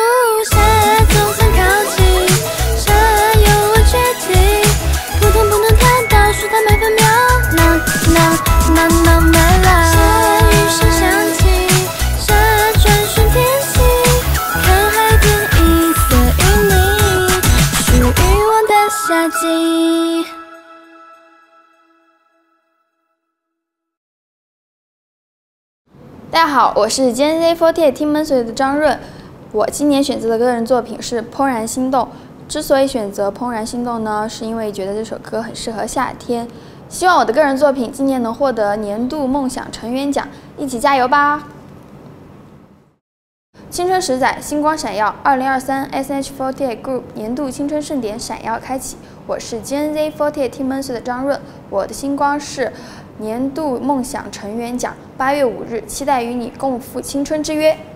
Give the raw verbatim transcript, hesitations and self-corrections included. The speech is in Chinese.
下总算靠近，啥有我决定，普通不能谈到，数它每分秒。No no no no my love， 下雨声响起，下转瞬天气，看海边一色云霓，属于我的夏季。大家好，我是 G N Z 四十八 Team Monster 的张润。我今年选择的个人作品是《怦然心动》。之所以选择《怦然心动》呢，是因为觉得这首歌很适合夏天。希望我的个人作品今年能获得年度梦想成员奖，一起加油吧！青春十载，星光闪耀。二零二三 S H 四十八 Group 年度青春盛典闪耀开启。我是 G N Z 四十八 Team Monster 的张润，我的星光是年度梦想成员奖。八月五日，期待与你共赴青春之约。